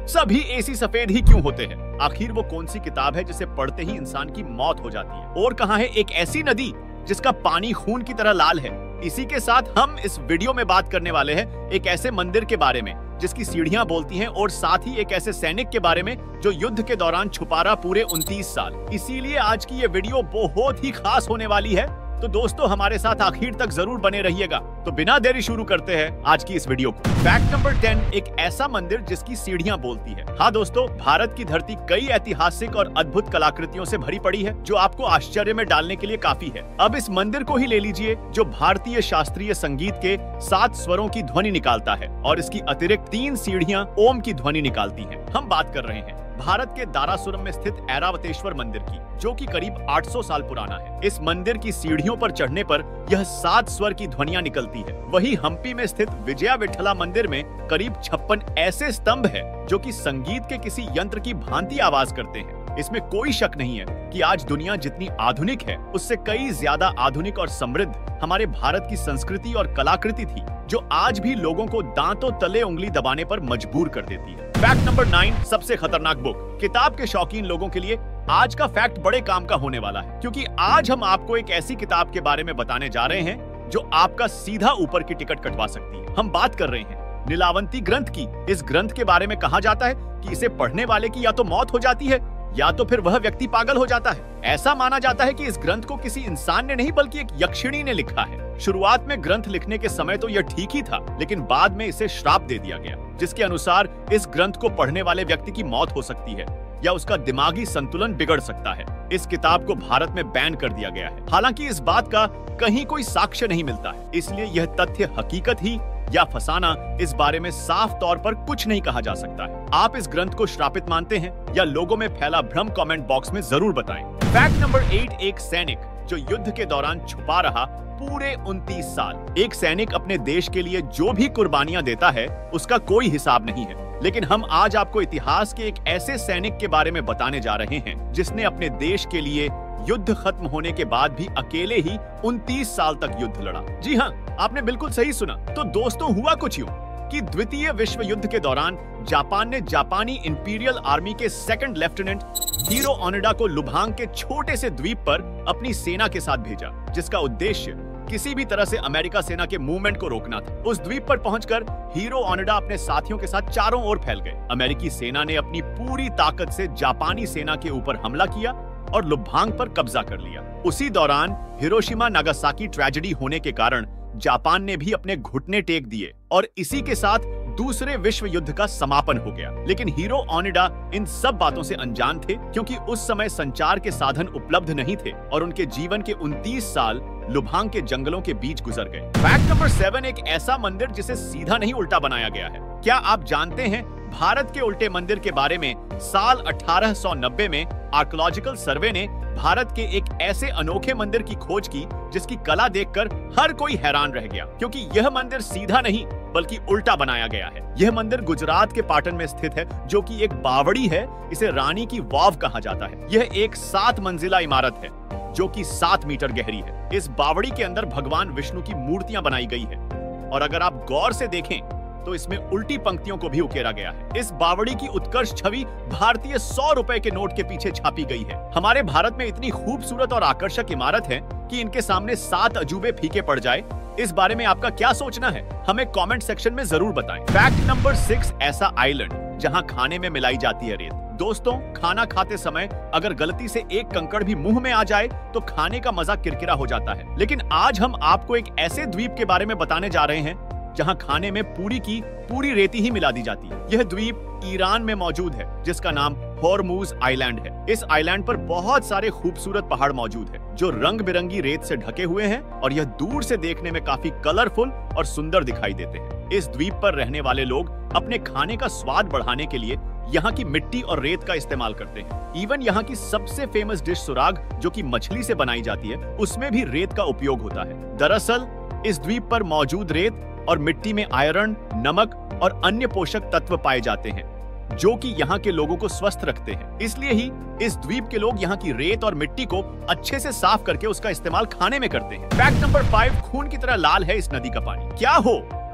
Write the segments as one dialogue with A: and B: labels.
A: सभी एसी सफेद ही क्यों होते हैं? आखिर वो कौन सी किताब है जिसे पढ़ते ही इंसान की मौत हो जाती है? और कहाँ है एक ऐसी नदी जिसका पानी खून की तरह लाल है? इसी के साथ हम इस वीडियो में बात करने वाले हैं एक ऐसे मंदिर के बारे में जिसकी सीढ़ियां बोलती हैं, और साथ ही एक ऐसे सैनिक के बारे में जो युद्ध के दौरान छुपा रहा पूरे 29 साल। इसीलिए आज की ये वीडियो बहुत ही खास होने वाली है, तो दोस्तों हमारे साथ आखिर तक जरूर बने रहिएगा। तो बिना देरी शुरू करते हैं आज की इस वीडियो को। फैक्ट नंबर 10, एक ऐसा मंदिर जिसकी सीढ़ियां बोलती है। हाँ दोस्तों, भारत की धरती कई ऐतिहासिक और अद्भुत कलाकृतियों से भरी पड़ी है जो आपको आश्चर्य में डालने के लिए काफी है। अब इस मंदिर को ही ले लीजिए जो भारतीय शास्त्रीय संगीत के 7 स्वरों की ध्वनि निकालता है और इसकी अतिरिक्त 3 सीढ़ियां ओम की ध्वनि निकालती हैं। हम बात कर रहे हैं भारत के दारासुरम में स्थित ऐरावतेश्वर मंदिर की, जो कि करीब 800 साल पुराना है। इस मंदिर की सीढ़ियों पर चढ़ने पर यह 7 स्वर की ध्वनियां निकलती है। वही हम्पी में स्थित विजया विठला मंदिर में करीब 56 ऐसे स्तंभ है जो कि संगीत के किसी यंत्र की भांति आवाज करते हैं। इसमें कोई शक नहीं है कि आज दुनिया जितनी आधुनिक है उससे कई ज्यादा आधुनिक और समृद्ध हमारे भारत की संस्कृति और कलाकृति थी, जो आज भी लोगों को दांतों तले उंगली दबाने पर मजबूर कर देती है। फैक्ट नंबर 9, सबसे खतरनाक बुक। किताब के शौकीन लोगों के लिए आज का फैक्ट बड़े काम का होने वाला है, क्योंकि आज हम आपको एक ऐसी किताब के बारे में बताने जा रहे हैं जो आपका सीधा ऊपर की टिकट कटवा सकती है। हम बात कर रहे हैं नीलावंती ग्रंथ की। इस ग्रंथ के बारे में कहा जाता है कि इसे पढ़ने वाले की या तो मौत हो जाती है या तो फिर वह व्यक्ति पागल हो जाता है। ऐसा माना जाता है कि इस ग्रंथ को किसी इंसान ने नहीं बल्कि एक यक्षिणी ने लिखा है। शुरुआत में ग्रंथ लिखने के समय तो यह ठीक ही था, लेकिन बाद में इसे श्राप दे दिया गया, जिसके अनुसार इस ग्रंथ को पढ़ने वाले व्यक्ति की मौत हो सकती है या उसका दिमागी संतुलन बिगड़ सकता है। इस किताब को भारत में बैन कर दिया गया है। हालांकि इस बात का कहीं कोई साक्ष्य नहीं मिलता है, इसलिए यह तथ्य हकीकत ही या फसाना, इस बारे में साफ तौर पर कुछ नहीं कहा जा सकता है। आप इस ग्रंथ को श्रापित मानते हैं या लोगों में फैला भ्रम कमेंट बॉक्स में जरूर बताएं। फैक्ट नंबर 8, एक सैनिक जो युद्ध के दौरान छुपा रहा पूरे 29 साल। एक सैनिक अपने देश के लिए जो भी कुर्बानियां देता है उसका कोई हिसाब नहीं है, लेकिन हम आज आपको इतिहास के एक ऐसे सैनिक के बारे में बताने जा रहे हैं जिसने अपने देश के लिए युद्ध खत्म होने के बाद भी अकेले ही 29 साल तक युद्ध लड़ा। जी हाँ, आपने बिल्कुल सही सुना। तो दोस्तों, हुआ कुछ यूं कि द्वितीय विश्व युद्ध के दौरान जापान ने जापानी इंपीरियल आर्मी के 2nd लेफ्टिनेंट हीरो ओनिडा को लुभांग के छोटे से द्वीप पर अपनी सेना के साथ भेजा, जिसका उद्देश्य किसी भी तरह से अमेरिका सेना के मूवमेंट को रोकना था। उस द्वीप पर पहुंचकर हीरो ओनिडा अपने साथियों के साथ चारों ओर फैल गए। अमेरिकी सेना ने अपनी पूरी ताकत से जापानी सेना के ऊपर हमला किया और लुभांग पर कब्जा कर लिया। उसी दौरान हिरोशिमा नागासाकी ट्रेजेडी होने के कारण जापान ने भी अपने घुटने टेक दिए और इसी के साथ दूसरे विश्व युद्ध का समापन हो गया। लेकिन हीरो ओनिडा इन सब बातों से अनजान थे, क्योंकि उस समय संचार के साधन उपलब्ध नहीं थे और उनके जीवन के 29 साल लुभांग के जंगलों के बीच गुजर गए। फैक्ट नंबर 7, एक ऐसा मंदिर जिसे सीधा नहीं उल्टा बनाया गया है। क्या आप जानते हैं भारत के उल्टे मंदिर के बारे में? साल 1890 में आर्कियोलॉजिकल सर्वे ने भारत के एक ऐसे अनोखे मंदिर की खोज की जिसकी कला देखकर हर कोई हैरान रह गया, क्योंकि यह मंदिर सीधा नहीं बल्कि उल्टा बनाया गया है। यह मंदिर गुजरात के पाटन में स्थित है, जो कि एक बावड़ी है। इसे रानी की वाव कहा जाता है। यह एक 7 मंजिला इमारत है जो कि 7 मीटर गहरी है। इस बावड़ी के अंदर भगवान विष्णु की मूर्तियां बनाई गई है, और अगर आप गौर से देखें तो इसमें उल्टी पंक्तियों को भी उकेरा गया है। इस बावड़ी की उत्कर्ष छवि भारतीय 100 रुपए के नोट के पीछे छापी गई है। हमारे भारत में इतनी खूबसूरत और आकर्षक इमारत है कि इनके सामने 7 अजूबे फीके पड़ जाए। इस बारे में आपका क्या सोचना है, हमें कमेंट सेक्शन में जरूर बताएं। फैक्ट नंबर 6, ऐसा आइलैंड जहां खाने में मिलाई जाती है रेत। दोस्तों, खाना खाते समय अगर गलती से एक कंकड़ भी मुंह में आ जाए तो खाने का मजा किरकिरा हो जाता है। लेकिन आज हम आपको एक ऐसे द्वीप के बारे में बताने जा रहे हैं जहां खाने में पूरी की पूरी रेती ही मिला दी जाती है। यह द्वीप ईरान में मौजूद है, जिसका नाम होर्मुज आइलैंड है। इस आइलैंड पर बहुत सारे खूबसूरत पहाड़ मौजूद हैं, जो रंग बिरंगी रेत से ढके हुए हैं और यह दूर से देखने में काफी कलरफुल और सुंदर दिखाई देते हैं। इस द्वीप पर रहने वाले लोग अपने खाने का स्वाद बढ़ाने के लिए यहाँ की मिट्टी और रेत का इस्तेमाल करते हैं। इवन यहाँ की सबसे फेमस डिश सुराग, जो कि मछली से बनाई जाती है, उसमें भी रेत का उपयोग होता है। दरअसल इस द्वीप पर मौजूद रेत और मिट्टी में आयरन, नमक और अन्य पोषक तत्व पाए जाते हैं, जो कि यहाँ के लोगों को स्वस्थ रखते हैं। इसलिए ही इस द्वीप के लोग यहाँ की रेत और मिट्टी को अच्छे से साफ करके उसका इस्तेमाल खाने में करते हैं। फैक्ट नंबर 5, खून की तरह लाल है इस नदी का पानी। क्या हो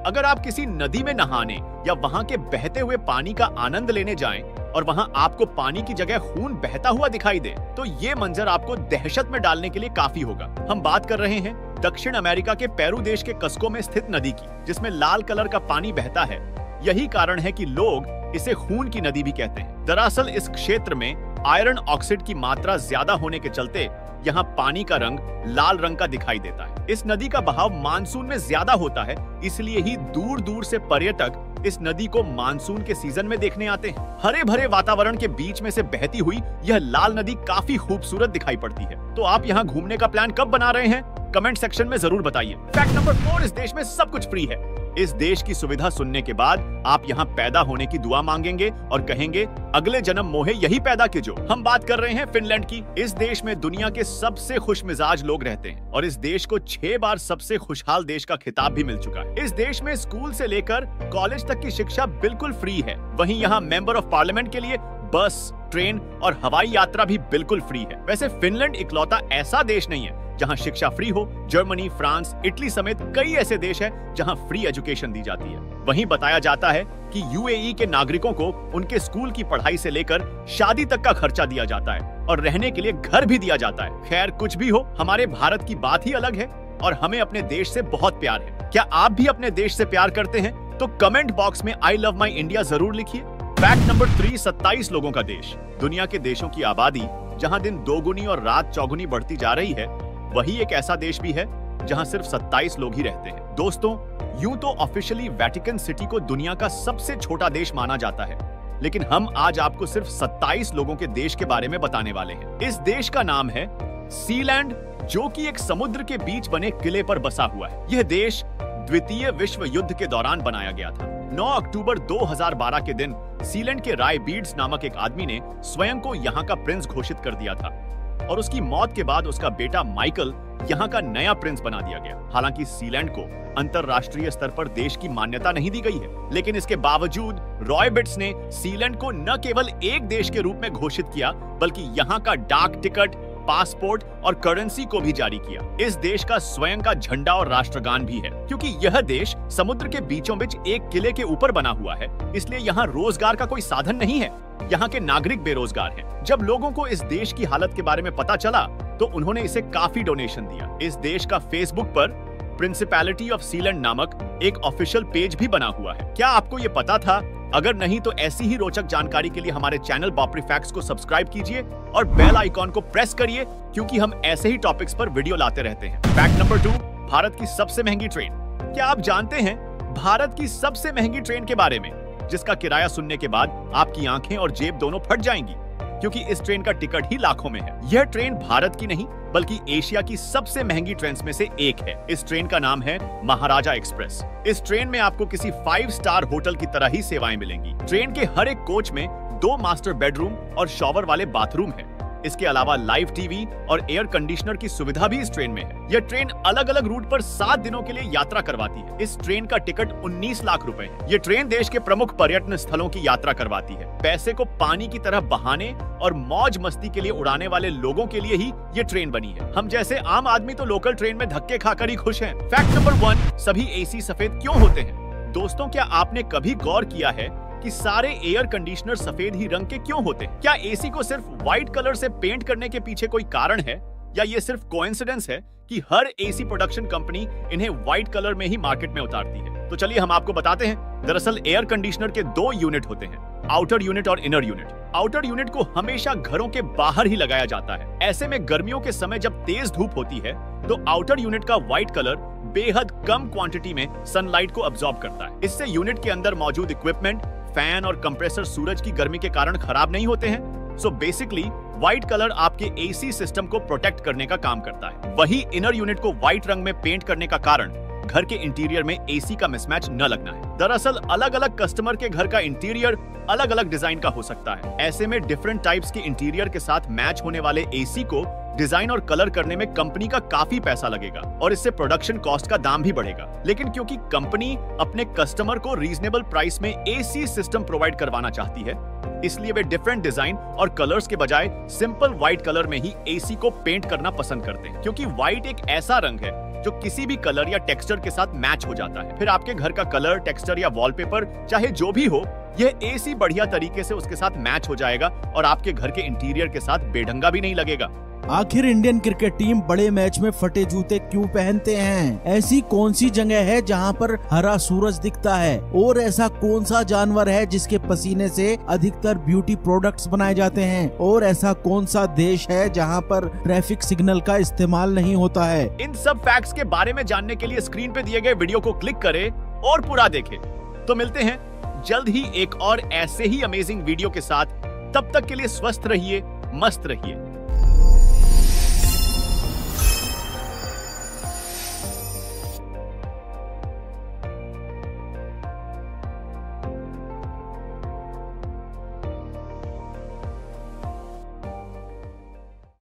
A: अगर आप किसी नदी में नहाने या वहां के बहते हुए पानी का आनंद लेने जाएं और वहां आपको पानी की जगह खून बहता हुआ दिखाई दे, तो ये मंजर आपको दहशत में डालने के लिए काफी होगा। हम बात कर रहे हैं दक्षिण अमेरिका के पेरू देश के कस्को में स्थित नदी की, जिसमें लाल कलर का पानी बहता है। यही कारण है कि लोग इसे खून की नदी भी कहते हैं। दरअसल इस क्षेत्र में आयरन ऑक्साइड की मात्रा ज्यादा होने के चलते यहाँ पानी का रंग लाल रंग का दिखाई देता है। इस नदी का बहाव मानसून में ज्यादा होता है, इसलिए ही दूर दूर से पर्यटक इस नदी को मानसून के सीजन में देखने आते हैं। हरे भरे वातावरण के बीच में से बहती हुई यह लाल नदी काफी खूबसूरत दिखाई पड़ती है। तो आप यहाँ घूमने का प्लान कब बना रहे हैं? कमेंट सेक्शन में जरूर बताइए। फैक्ट नंबर 4, इस देश में सब कुछ फ्री है। इस देश की सुविधा सुनने के बाद आप यहाँ पैदा होने की दुआ मांगेंगे और कहेंगे अगले जन्म मोहे यही पैदा कीजो। हम बात कर रहे हैं फिनलैंड की। इस देश में दुनिया के सबसे खुश मिजाज लोग रहते हैं और इस देश को 6 बार सबसे खुशहाल देश का खिताब भी मिल चुका है। इस देश में स्कूल से लेकर कॉलेज तक की शिक्षा बिल्कुल फ्री है। वहीं यहाँ मेंबर ऑफ पार्लियामेंट के लिए बस, ट्रेन और हवाई यात्रा भी बिल्कुल फ्री है। वैसे फिनलैंड इकलौता ऐसा देश नहीं है जहां शिक्षा फ्री हो। जर्मनी, फ्रांस, इटली समेत कई ऐसे देश हैं जहां फ्री एजुकेशन दी जाती है। वहीं बताया जाता है कि यूएई के नागरिकों को उनके स्कूल की पढ़ाई से लेकर शादी तक का खर्चा दिया जाता है और रहने के लिए घर भी दिया जाता है। खैर कुछ भी हो, हमारे भारत की बात ही अलग है और हमें अपने देश से बहुत प्यार है। क्या आप भी अपने देश से प्यार करते हैं? तो कमेंट बॉक्स में आई लव माई इंडिया जरूर लिखिए। फैक्ट नंबर 3, 27 लोगों का देश। दुनिया के देशों की आबादी जहां दिन दोगुनी और रात चौगुनी बढ़ती जा रही है, वही एक ऐसा देश भी है जहां सिर्फ 27 लोग ही रहते हैं। दोस्तों, यूं तो ऑफिशियली वेटिकन सिटी को दुनिया का सबसे छोटा देश माना जाता है, लेकिन हम आज आपको सिर्फ 27 लोगों के देश के बारे में बताने वाले हैं। इस देश का नाम है सीलैंड, जो कि एक समुद्र के बीच बने किले पर बसा हुआ है। यह देश द्वितीय विश्व युद्ध के दौरान बनाया गया था। 9 अक्टूबर 2012 के दिन सीलैंड के राय बीड्स नामक एक आदमी ने स्वयं को यहाँ का प्रिंस घोषित कर दिया था और उसकी मौत के बाद उसका बेटा माइकल यहाँ का नया प्रिंस बना दिया गया। हालांकि सीलैंड को अंतरराष्ट्रीय स्तर पर देश की मान्यता नहीं दी गई है, लेकिन इसके बावजूद रॉय बिट्स ने सीलैंड को न केवल एक देश के रूप में घोषित किया, बल्कि यहाँ का डाक टिकट, पासपोर्ट और करेंसी को भी जारी किया। इस देश का स्वयं का झंडा और राष्ट्रगान भी है। क्योंकि यह देश समुद्र के बीचों बीच एक किले के ऊपर बना हुआ है, इसलिए यहाँ रोजगार का कोई साधन नहीं है। यहाँ के नागरिक बेरोजगार हैं। जब लोगों को इस देश की हालत के बारे में पता चला, तो उन्होंने इसे काफी डोनेशन दिया। इस देश का फेसबुक पर प्रिंसिपैलिटी ऑफ सीलैंड नामक एक ऑफिशियल पेज भी बना हुआ है। क्या आपको ये पता था? अगर नहीं तो ऐसी ही रोचक जानकारी के लिए हमारे चैनल बॉपरी फैक्ट्स को सब्सक्राइब कीजिए और बेल आइकॉन को प्रेस करिए, क्योंकि हम ऐसे ही टॉपिक्स पर वीडियो लाते रहते हैं। फैक्ट नंबर 2, भारत की सबसे महंगी ट्रेन। क्या आप जानते हैं भारत की सबसे महंगी ट्रेन के बारे में, जिसका किराया सुनने के बाद आपकी आंखें और जेब दोनों फट जाएंगी, क्योंकि इस ट्रेन का टिकट ही लाखों में है। यह ट्रेन भारत की नहीं बल्कि एशिया की सबसे महंगी ट्रेन में से एक है। इस ट्रेन का नाम है महाराजा एक्सप्रेस। इस ट्रेन में आपको किसी 5 स्टार होटल की तरह ही सेवाएं मिलेंगी। ट्रेन के हर एक कोच में 2 मास्टर बेडरूम और शॉवर वाले बाथरूम है। इसके अलावा लाइव टीवी और एयर कंडीशनर की सुविधा भी इस ट्रेन में है। यह ट्रेन अलग अलग रूट पर 7 दिनों के लिए यात्रा करवाती है। इस ट्रेन का टिकट 19 लाख रुपए है। यह ट्रेन देश के प्रमुख पर्यटन स्थलों की यात्रा करवाती है। पैसे को पानी की तरह बहाने और मौज मस्ती के लिए उड़ाने वाले लोगों के लिए ही ये ट्रेन बनी है। हम जैसे आम आदमी तो लोकल ट्रेन में धक्के खाकर ही खुश हैं। फैक्ट नंबर 1, सभी एसी सफेद क्यों होते हैं? दोस्तों, क्या आपने कभी गौर किया है कि सारे एयर कंडीशनर सफेद ही रंग के क्यों होते हैं? क्या एसी को सिर्फ व्हाइट कलर से पेंट करने के पीछे कोई कारण है, या ये सिर्फ कोइंसिडेंस है कि हर एसी प्रोडक्शन कंपनी इन्हें व्हाइट कलर में ही मार्केट में उतारती है? तो चलिए हम आपको बताते हैं। दरअसल एयर कंडीशनर के 2 यूनिट होते हैं, आउटर यूनिट और इनर यूनिट। आउटर यूनिट को हमेशा घरों के बाहर ही लगाया जाता है। ऐसे में गर्मियों के समय जब तेज धूप होती है, तो आउटर यूनिट का व्हाइट कलर बेहद कम क्वांटिटी में सनलाइट को अब्सॉर्ब करता है। इससे यूनिट के अंदर मौजूद इक्विपमेंट, फैन और कंप्रेसर सूरज की गर्मी के कारण खराब नहीं होते हैं। सो बेसिकली व्हाइट कलर आपके एसी सिस्टम को प्रोटेक्ट करने का काम करता है। वही इनर यूनिट को व्हाइट रंग में पेंट करने का कारण घर के इंटीरियर में एसी का मिसमैच न लगना है। दरअसल अलग अलग कस्टमर के घर का इंटीरियर अलग अलग डिजाइन का हो सकता है। ऐसे में डिफरेंट टाइप्स के इंटीरियर के साथ मैच होने वाले एसी को डिजाइन और कलर करने में कंपनी का काफी पैसा लगेगा और इससे प्रोडक्शन कॉस्ट का दाम भी बढ़ेगा। लेकिन क्योंकि कंपनी अपने कस्टमर को रीजनेबल प्राइस में एसी सिस्टम प्रोवाइड करवाना चाहती है, इसलिए वे डिफरेंट डिजाइन और कलर्स के बजाय सिंपल व्हाइट कलर में ही एसी को पेंट करना पसंद करते हैं। क्योंकि व्हाइट एक ऐसा रंग है जो किसी भी कलर या टेक्सचर के साथ मैच हो जाता है। फिर आपके घर का कलर, टेक्सचर या वॉलपेपर चाहे जो भी हो, यह एसी बढ़िया तरीके से उसके साथ मैच हो जाएगा और आपके घर के इंटीरियर के साथ बेढंगा भी नहीं लगेगा।
B: आखिर इंडियन क्रिकेट टीम बड़े मैच में फटे जूते क्यों पहनते हैं? ऐसी कौन सी जगह है जहां पर हरा सूरज दिखता है? और ऐसा कौन सा जानवर है जिसके पसीने से अधिकतर ब्यूटी प्रोडक्ट्स बनाए जाते हैं? और ऐसा कौन सा देश है जहां पर ट्रैफिक सिग्नल का इस्तेमाल नहीं होता है?
A: इन सब फैक्ट्स के बारे में जानने के लिए स्क्रीन पे दिए गए वीडियो को क्लिक करें और पूरा देखें। तो मिलते हैं जल्द ही एक और ऐसे ही अमेजिंग वीडियो के साथ। तब तक के लिए स्वस्थ रहिए, मस्त रहिए।